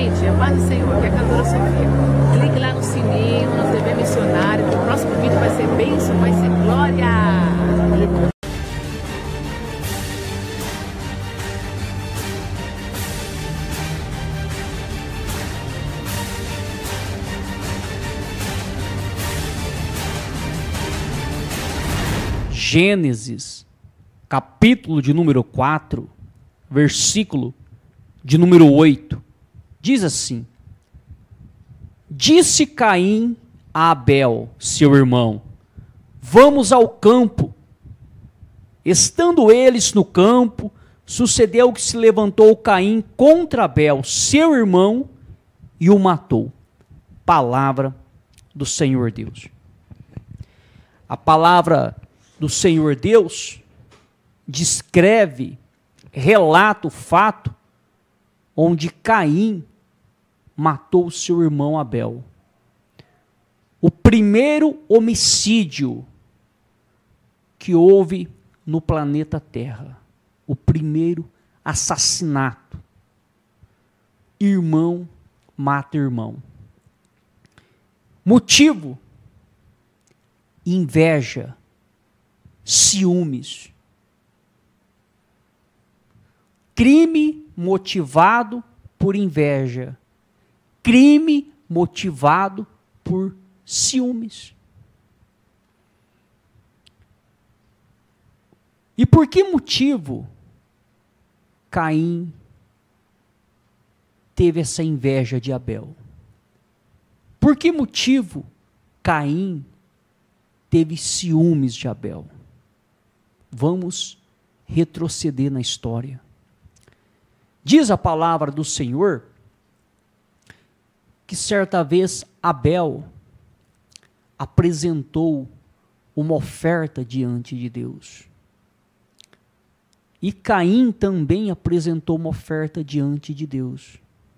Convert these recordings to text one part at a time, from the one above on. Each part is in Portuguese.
Gente, a paz do Senhor, aqui é a cantora Sofia. Clique lá no sininho, no TV Missionário, que o próximo vídeo vai ser bênção, vai ser glória. Gênesis, capítulo de número 4, versículo de número 8, diz assim: Disse Caim a Abel, seu irmão, vamos ao campo. Estando eles no campo, sucedeu que se levantou Caim contra Abel, seu irmão, e o matou. Palavra do Senhor Deus. A palavra do Senhor Deus descreve, relata o fato onde Caim matou seu irmão Abel. O primeiro homicídio que houve no planeta Terra. O primeiro assassinato. Irmão mata irmão. Motivo: inveja, ciúmes. Crime motivado por inveja. Crime motivado por ciúmes. E por que motivo Caim teve essa inveja de Abel? Por que motivo Caim teve ciúmes de Abel? Vamos retroceder na história. Diz a palavra do Senhor que certa vez Abel apresentou uma oferta diante de Deus. E Caim também apresentou uma oferta diante de Deus.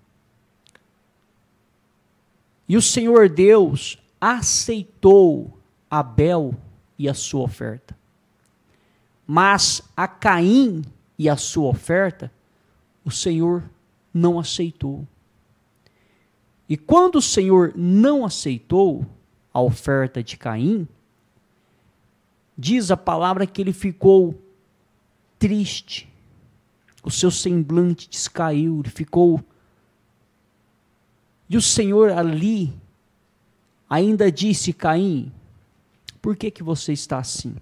E o Senhor Deus aceitou Abel e a sua oferta. Mas a Caim e a sua oferta, o Senhor não aceitou. E quando o Senhor não aceitou a oferta de Caim, diz a palavra que ele ficou triste, o seu semblante descaiu, ele ficou. E o Senhor ali ainda disse: Caim, por que você está assim?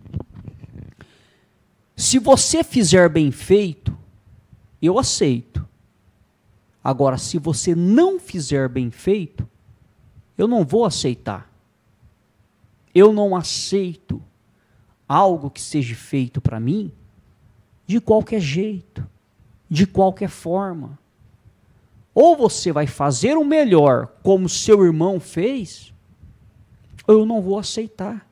Se você fizer bem feito, eu aceito. Agora, se você não fizer bem feito, eu não vou aceitar. Eu não aceito algo que seja feito para mim de qualquer jeito, de qualquer forma. Ou você vai fazer o melhor como seu irmão fez, ou eu não vou aceitar.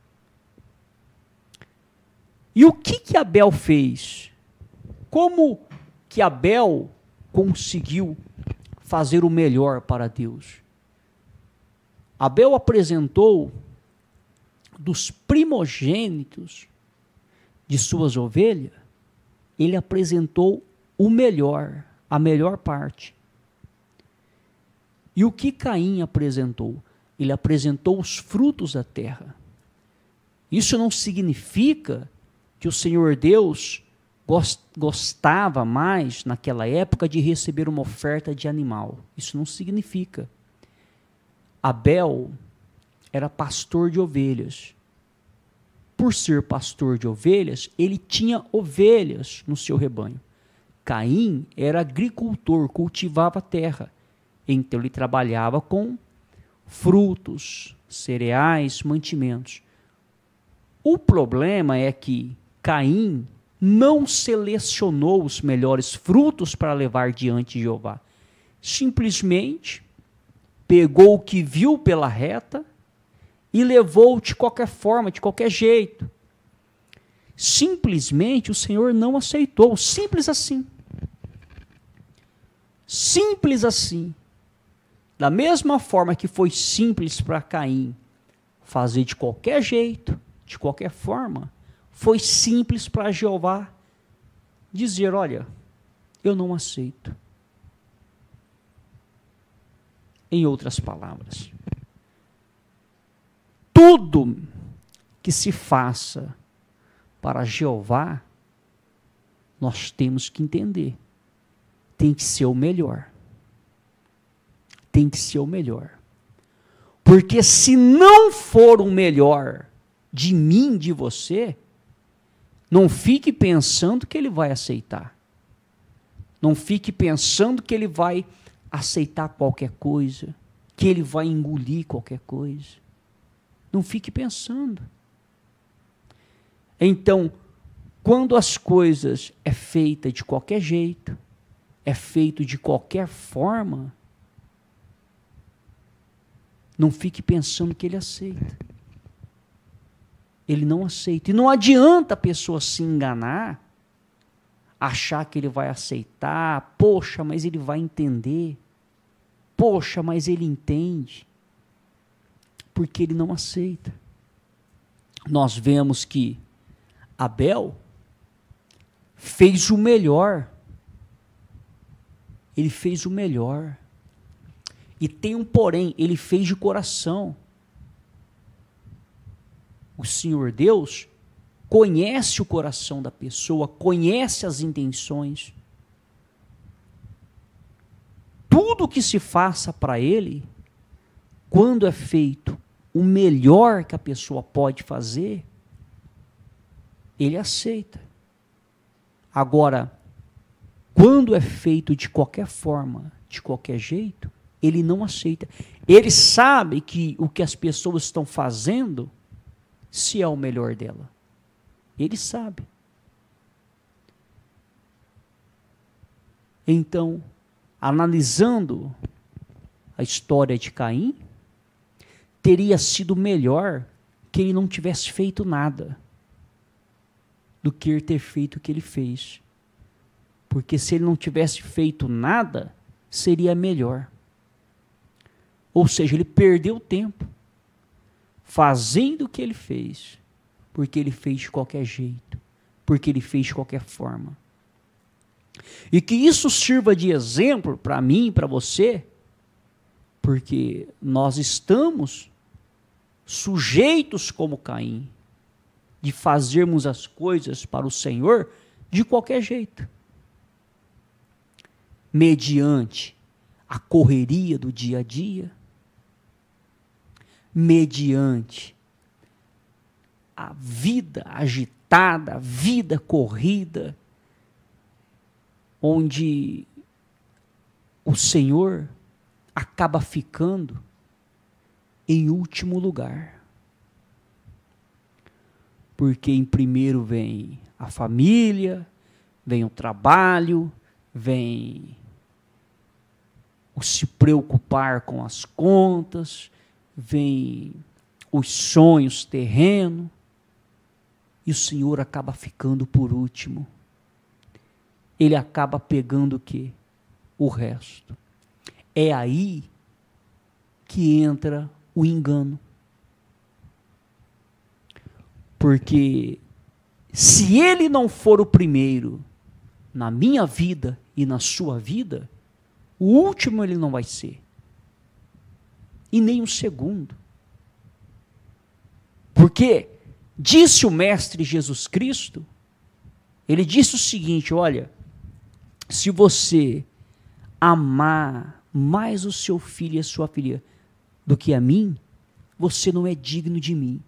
E o que Abel fez? Como que Abel conseguiu fazer o melhor para Deus? Abel apresentou dos primogênitos de suas ovelhas, ele apresentou o melhor, a melhor parte. E o que Caim apresentou? Ele apresentou os frutos da terra. Isso não significa que o Senhor Deus gostava mais, naquela época, de receber uma oferta de animal. Isso não significa. Abel era pastor de ovelhas. Por ser pastor de ovelhas, ele tinha ovelhas no seu rebanho. Caim era agricultor, cultivava a terra. Então ele trabalhava com frutos, cereais, mantimentos. O problema é que Caim não selecionou os melhores frutos para levar diante de Jeová. Simplesmente pegou o que viu pela reta e levou de qualquer forma, de qualquer jeito. Simplesmente o Senhor não aceitou. Simples assim. Simples assim. Da mesma forma que foi simples para Caim fazer de qualquer jeito, de qualquer forma, foi simples para Jeová dizer: olha, eu não aceito. Em outras palavras, tudo que se faça para Jeová, nós temos que entender, tem que ser o melhor. Tem que ser o melhor. Porque se não for o melhor de mim, de você, não fique pensando que ele vai aceitar. Não fique pensando que ele vai aceitar qualquer coisa, que ele vai engolir qualquer coisa. Não fique pensando. Então, quando as coisas é feita de qualquer jeito, é feito de qualquer forma, não fique pensando que ele aceita. Ele não aceita. E não adianta a pessoa se enganar, achar que ele vai aceitar, poxa, mas ele vai entender, poxa, mas ele entende, porque ele não aceita. Nós vemos que Abel fez o melhor, ele fez o melhor, e tem um porém, ele fez de coração. O Senhor Deus conhece o coração da pessoa, conhece as intenções. Tudo que se faça para Ele, quando é feito o melhor que a pessoa pode fazer, Ele aceita. Agora, quando é feito de qualquer forma, de qualquer jeito, Ele não aceita. Ele sabe que o que as pessoas estão fazendo, se é o melhor dela. Ele sabe. Então, analisando a história de Caim, teria sido melhor que ele não tivesse feito nada do que ele ter feito o que ele fez. Porque se ele não tivesse feito nada, seria melhor. Ou seja, ele perdeu tempo fazendo o que ele fez, porque ele fez de qualquer jeito, porque ele fez de qualquer forma. E que isso sirva de exemplo para mim e para você, porque nós estamos sujeitos como Caim, de fazermos as coisas para o Senhor de qualquer jeito, mediante a correria do dia a dia, mediante a vida agitada, a vida corrida, onde o Senhor acaba ficando em último lugar. Porque em primeiro vem a família, vem o trabalho, vem o se preocupar com as contas, vem os sonhos terrenos, e o Senhor acaba ficando por último. Ele acaba pegando o quê? O resto. É aí que entra o engano. Porque se ele não for o primeiro na minha vida e na sua vida, o último ele não vai ser. E nem o segundo. Porque disse o Mestre Jesus Cristo, ele disse o seguinte, olha, se você amar mais o seu filho e a sua filha do que a mim, você não é digno de mim.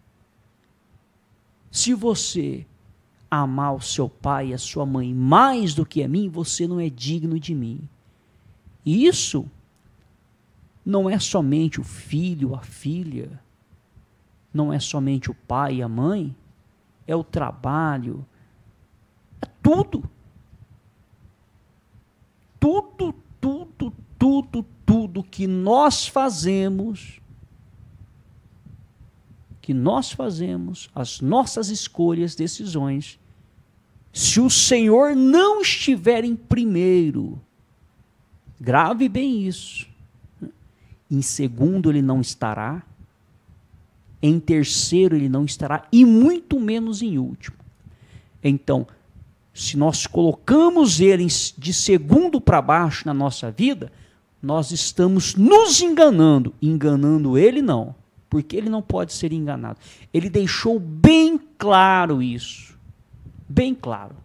Se você amar o seu pai e a sua mãe mais do que a mim, você não é digno de mim. E isso não é somente o filho, a filha, não é somente o pai e a mãe, é o trabalho, é tudo. Tudo que nós fazemos, as nossas escolhas, decisões, se o Senhor não estiver em primeiro, grave bem isso, em segundo ele não estará, em terceiro ele não estará, e muito menos em último. Então, se nós colocamos ele de segundo para baixo na nossa vida, nós estamos nos enganando. Enganando ele, não. Porque ele não pode ser enganado. Ele deixou bem claro isso. Bem claro.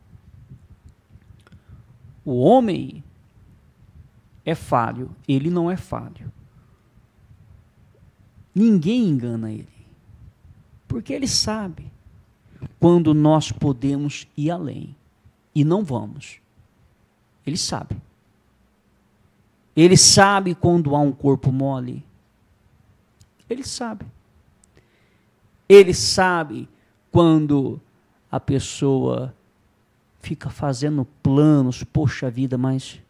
O homem é falho, ele não é falho. Ninguém engana ele. Porque ele sabe quando nós podemos ir além. E não vamos. Ele sabe. Ele sabe quando há um corpo mole. Ele sabe. Ele sabe quando a pessoa fica fazendo planos, poxa vida, mas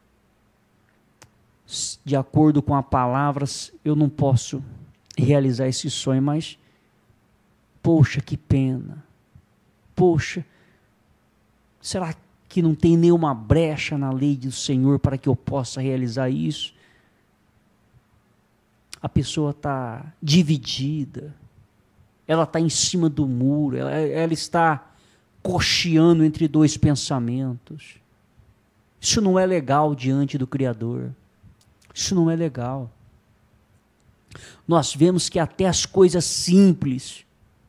de acordo com as palavras eu não posso realizar esse sonho, mas poxa, que pena. Poxa, será que não tem nenhuma brecha na lei do Senhor para que eu possa realizar isso? A pessoa está dividida, ela está em cima do muro, ela está cocheando entre dois pensamentos. Isso não é legal diante do Criador. Isso não é legal. Nós vemos que até as coisas simples,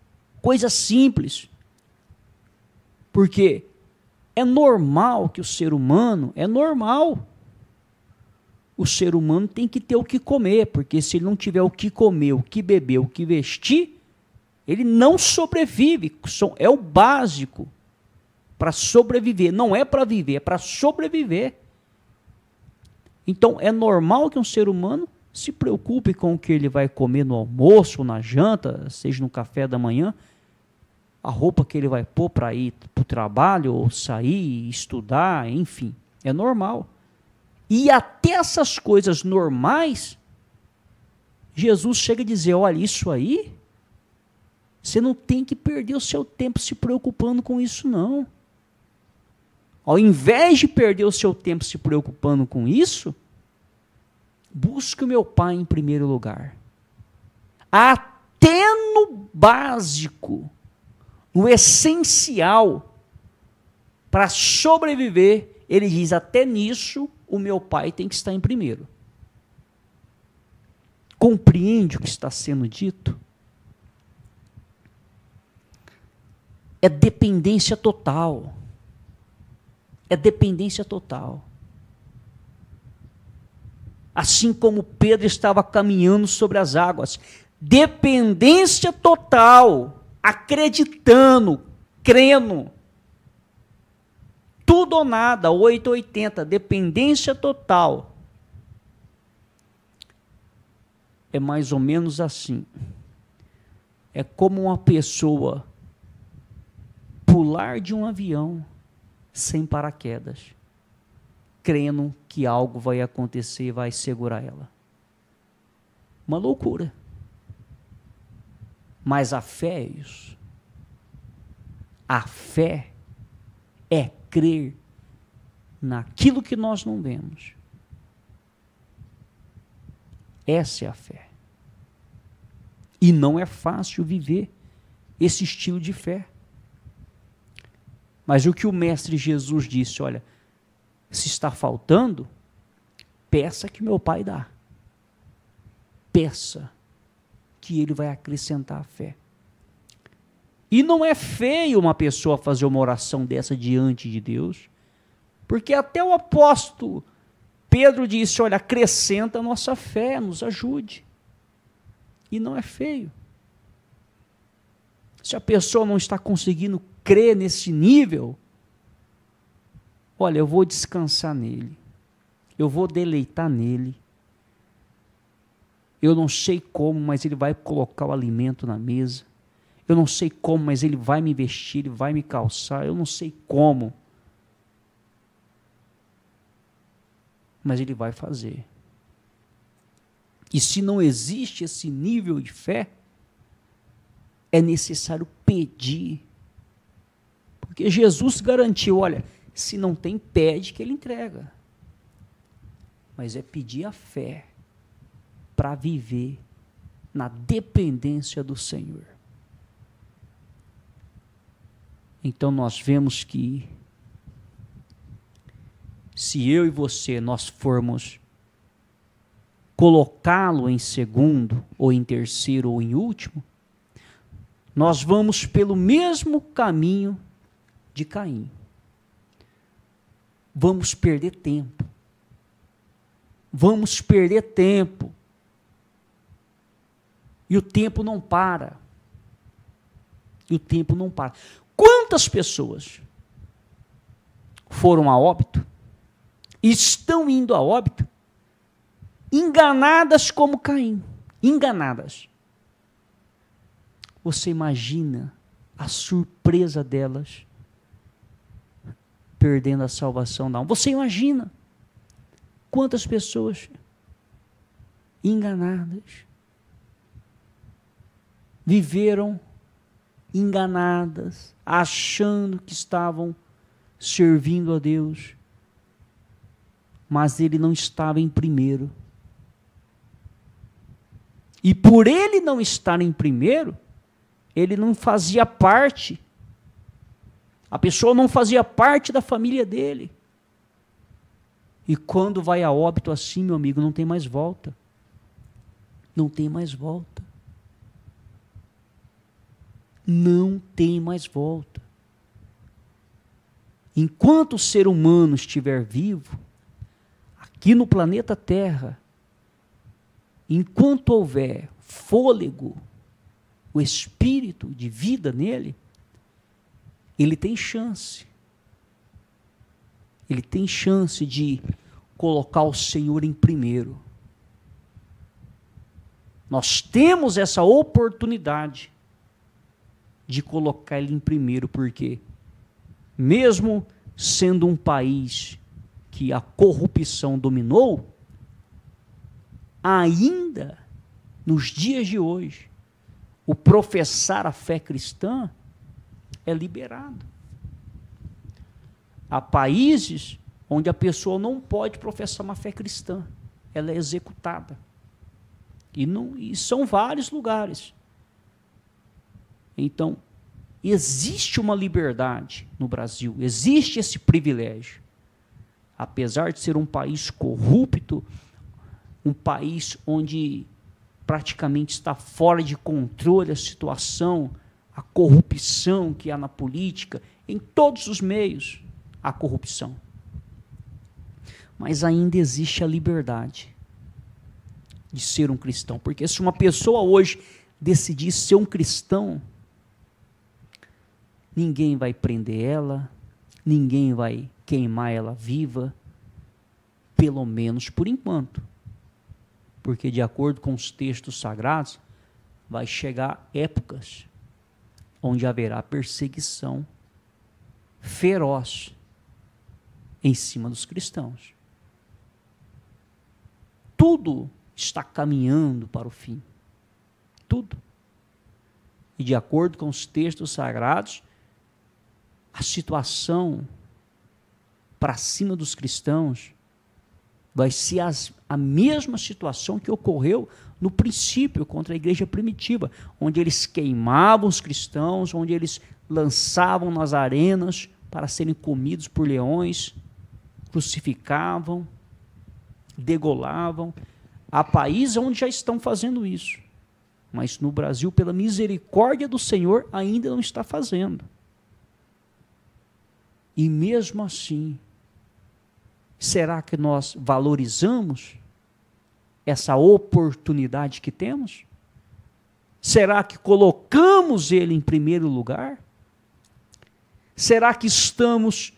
porque é normal que o ser humano, o ser humano tem que ter o que comer, porque se ele não tiver o que comer, o que beber, o que vestir, ele não sobrevive. É o básico para sobreviver. Não é para viver, é para sobreviver. Então é normal que um ser humano se preocupe com o que ele vai comer no almoço ou na janta, seja no café da manhã, a roupa que ele vai pôr para ir para o trabalho, ou sair, estudar, enfim. É normal. E até essas coisas normais, Jesus chega a dizer, olha, isso aí, você não tem que perder o seu tempo se preocupando com isso, não. Ao invés de perder o seu tempo se preocupando com isso, busque o meu Pai em primeiro lugar. Até no básico, no essencial, para sobreviver, ele diz, até nisso, o meu Pai tem que estar em primeiro. Compreende o que está sendo dito? É dependência total. É dependência total. Assim como Pedro estava caminhando sobre as águas. Dependência total. Acreditando, crendo. Tudo ou nada, 880, dependência total. É mais ou menos assim. É como uma pessoa pular de um avião sem paraquedas, crendo que algo vai acontecer e vai segurar ela. Uma loucura. Mas a fé é isso. A fé é crer naquilo que nós não vemos. Essa é a fé. E não é fácil viver esse estilo de fé. Mas o que o Mestre Jesus disse, olha, se está faltando, peça que meu Pai dá. Peça que Ele vai acrescentar a fé. E não é feio uma pessoa fazer uma oração dessa diante de Deus, porque até o apóstolo Pedro disse, olha, acrescenta a nossa fé, nos ajude. E não é feio. Se a pessoa não está conseguindo crer nesse nível, olha, eu vou descansar nele, eu vou deleitar nele, eu não sei como, mas ele vai colocar o alimento na mesa, eu não sei como, mas ele vai me vestir, ele vai me calçar, eu não sei como, mas ele vai fazer. E se não existe esse nível de fé, é necessário pedir. Porque Jesus garantiu, olha, se não tem, pede que Ele entrega. Mas é pedir a fé para viver na dependência do Senhor. Então nós vemos que se eu e você, nós formos colocá-lo em segundo, ou em terceiro, ou em último, nós vamos pelo mesmo caminho de Caim. Vamos perder tempo. Vamos perder tempo. E o tempo não para. E o tempo não para. Quantas pessoas foram a óbito, estão indo a óbito, enganadas como Caim, enganadas. Você imagina a surpresa delas perdendo a salvação da alma? Você imagina quantas pessoas enganadas viveram enganadas, achando que estavam servindo a Deus, mas ele não estava em primeiro. E por ele não estar em primeiro, ele não fazia parte, a pessoa não fazia parte da família dele. E quando vai a óbito assim, meu amigo, não tem mais volta. Não tem mais volta. Não tem mais volta. Enquanto o ser humano estiver vivo, aqui no planeta Terra, enquanto houver fôlego, o espírito de vida nele, ele tem chance. Ele tem chance de colocar o Senhor em primeiro. Nós temos essa oportunidade de colocar ele em primeiro, porque mesmo sendo um país que a corrupção dominou, ainda nos dias de hoje, o professar a fé cristã é liberado. Há países onde a pessoa não pode professar uma fé cristã, ela é executada. E são vários lugares. Então, existe uma liberdade no Brasil, existe esse privilégio. Apesar de ser um país corrupto, um país onde praticamente está fora de controle a situação, a corrupção que há na política, em todos os meios há corrupção. Mas ainda existe a liberdade de ser um cristão, porque se uma pessoa hoje decidir ser um cristão, ninguém vai prender ela, ninguém vai queimar ela viva, pelo menos por enquanto. Porque, de acordo com os textos sagrados, vai chegar épocas onde haverá perseguição feroz em cima dos cristãos. Tudo está caminhando para o fim. Tudo. E, de acordo com os textos sagrados, a situação para cima dos cristãos vai ser a mesma situação que ocorreu no princípio contra a igreja primitiva, onde eles queimavam os cristãos, onde eles lançavam nas arenas para serem comidos por leões, crucificavam, degolavam. Há países onde já estão fazendo isso, mas no Brasil, pela misericórdia do Senhor, ainda não está fazendo. E mesmo assim, será que nós valorizamos essa oportunidade que temos? Será que colocamos ele em primeiro lugar? Será que estamos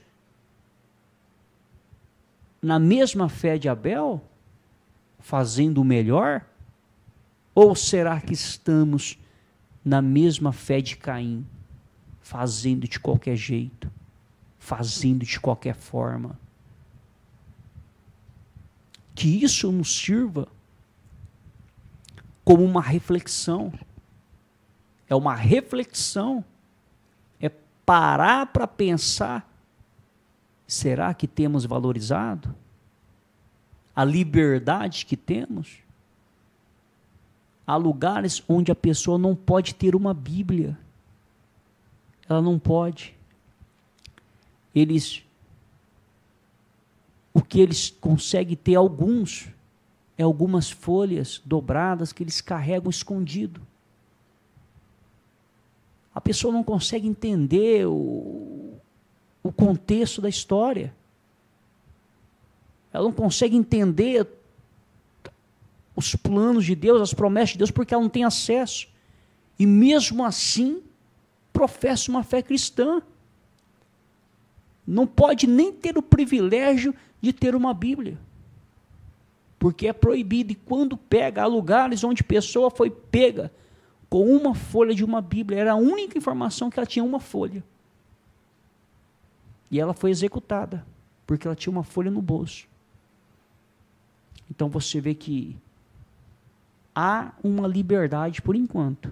na mesma fé de Abel, fazendo o melhor? Ou será que estamos na mesma fé de Caim, fazendo de qualquer jeito, fazendo de qualquer forma? Que isso nos sirva como uma reflexão. É uma reflexão. É parar para pensar. Será que temos valorizado a liberdade que temos? Há lugares onde a pessoa não pode ter uma Bíblia. Ela não pode. O que eles conseguem ter, alguns é algumas folhas dobradas que eles carregam escondido. A pessoa não consegue entender o contexto da história. Ela não consegue entender os planos de Deus, as promessas de Deus, porque ela não tem acesso. E mesmo assim, professa uma fé cristã. Não pode nem ter o privilégio de ter uma Bíblia. Porque é proibido. E quando pega, há lugares onde a pessoa foi pega com uma folha de uma Bíblia. Era a única informação que ela tinha, uma folha. E ela foi executada, porque ela tinha uma folha no bolso. Então você vê que há uma liberdade por enquanto.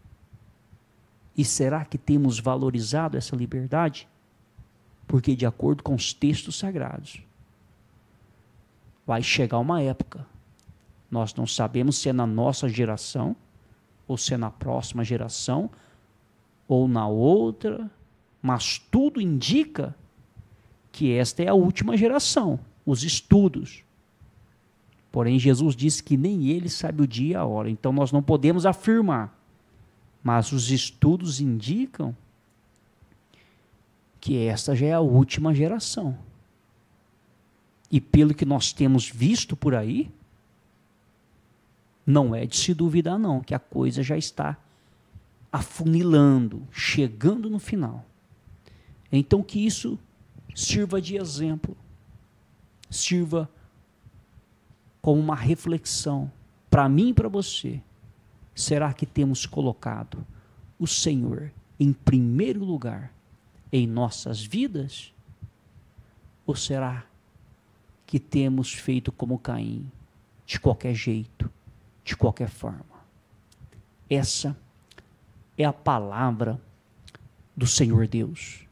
E será que temos valorizado essa liberdade? Porque de acordo com os textos sagrados, vai chegar uma época, nós não sabemos se é na nossa geração, ou se é na próxima geração, ou na outra, mas tudo indica que esta é a última geração, os estudos. Porém, Jesus disse que nem ele sabe o dia e a hora, então nós não podemos afirmar, mas os estudos indicam que esta já é a última geração. E pelo que nós temos visto por aí, não é de se duvidar não, que a coisa já está afunilando, chegando no final. Então que isso sirva de exemplo, sirva como uma reflexão para mim e para você. Será que temos colocado o Senhor em primeiro lugar em nossas vidas? Ou será que temos feito como Caim, de qualquer jeito, de qualquer forma? Essa é a palavra do Senhor Deus.